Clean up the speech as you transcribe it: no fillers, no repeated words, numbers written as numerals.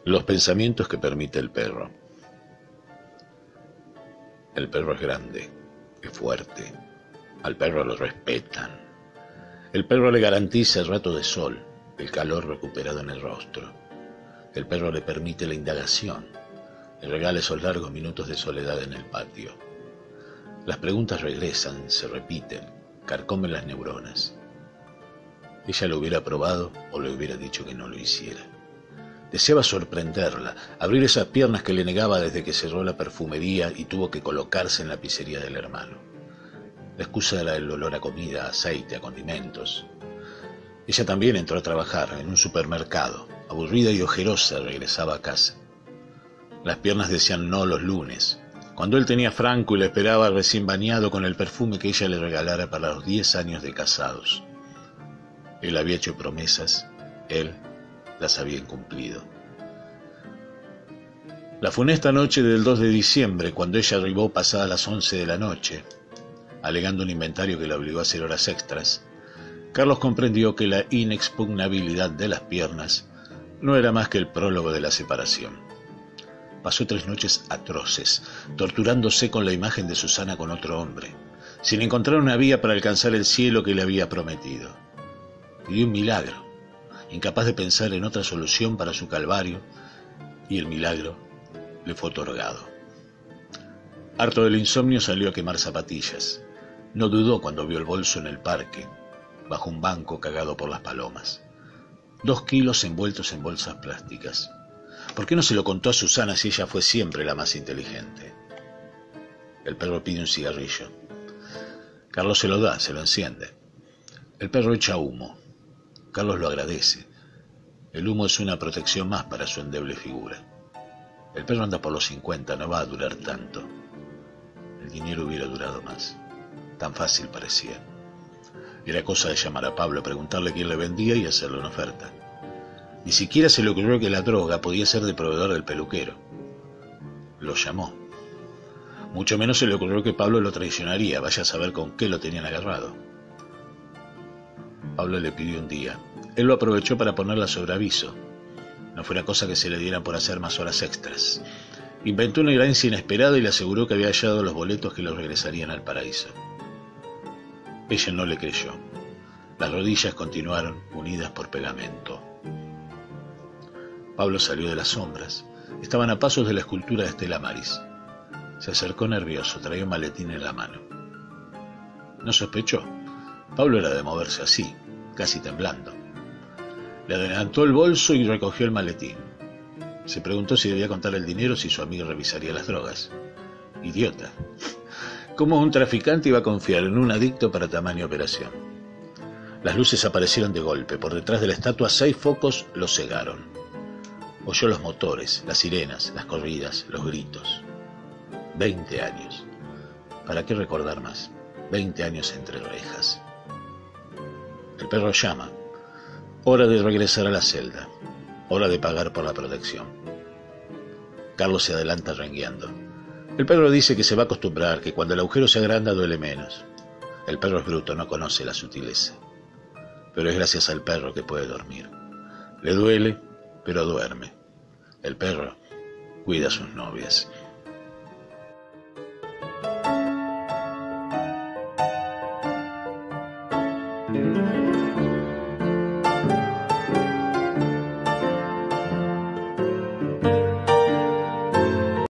Los pensamientos que permite el perro. El perro es grande, es fuerte. Al perro lo respetan. El perro le garantiza el rato de sol, el calor recuperado en el rostro. El perro le permite la indagación, le regala esos largos minutos de soledad en el patio. Las preguntas regresan, se repiten, carcomen las neuronas. Ella lo hubiera probado o le hubiera dicho que no lo hiciera. Deseaba sorprenderla, abrir esas piernas que le negaba desde que cerró la perfumería y tuvo que colocarse en la pizzería del hermano. La excusa era el olor a comida, a aceite, a condimentos. Ella también entró a trabajar en un supermercado. Aburrida y ojerosa regresaba a casa. Las piernas decían no los lunes. Cuando él tenía franco y le esperaba recién bañado con el perfume que ella le regalara para los 10 años de casados. Él había hecho promesas, él las había incumplido. La funesta noche del 2 de diciembre, cuando ella arribó pasadas las 11 de la noche, alegando un inventario que la obligó a hacer horas extras, Carlos comprendió que la inexpugnabilidad de las piernas no era más que el prólogo de la separación. Pasó 3 noches atroces, torturándose con la imagen de Susana con otro hombre, sin encontrar una vía para alcanzar el cielo que le había prometido. Pidió un milagro, incapaz de pensar en otra solución para su calvario, y el milagro le fue otorgado. Harto del insomnio salió a quemar zapatillas. No dudó cuando vio el bolso en el parque, bajo un banco cagado por las palomas. 2 kilos envueltos en bolsas plásticas. ¿Por qué no se lo contó a Susana si ella fue siempre la más inteligente? El perro pide un cigarrillo. Carlos se lo da, se lo enciende. El perro echa humo. Carlos lo agradece. El humo es una protección más para su endeble figura. El perro anda por los 50, no va a durar tanto. El dinero hubiera durado más. Tan fácil parecía. Era cosa de llamar a Pablo, preguntarle quién le vendía y hacerle una oferta. Ni siquiera se le ocurrió que la droga podía ser de proveedor del peluquero. Lo llamó. Mucho menos se le ocurrió que Pablo lo traicionaría, vaya a saber con qué lo tenían agarrado. Pablo le pidió un día. Él lo aprovechó para ponerla sobre aviso. No fuera cosa que se le dieran por hacer más horas extras. Inventó una herencia inesperada y le aseguró que había hallado los boletos que lo regresarían al paraíso. Ella no le creyó. Las rodillas continuaron unidas por pegamento. Pablo salió de las sombras. Estaban a pasos de la escultura de Estela Maris. Se acercó nervioso, traía un maletín en la mano. No sospechó. Pablo era de moverse así, casi temblando. Le adelantó el bolso y recogió el maletín. Se preguntó si debía contar el dinero si su amigo revisaría las drogas. Idiota. ¿Cómo un traficante iba a confiar en un adicto para tamaña operación? Las luces aparecieron de golpe. Por detrás de la estatua 6 focos lo cegaron. Oyó los motores, las sirenas, las corridas, los gritos. 20 años. ¿Para qué recordar más? 20 años entre rejas. El perro llama. Hora de regresar a la celda. Hora de pagar por la protección. Carlos se adelanta rengueando. El perro dice que se va a acostumbrar, que cuando el agujero se agranda duele menos. El perro es bruto, no conoce la sutileza. Pero es gracias al perro que puede dormir. Le duele, pero duerme. El perro cuida a sus novias.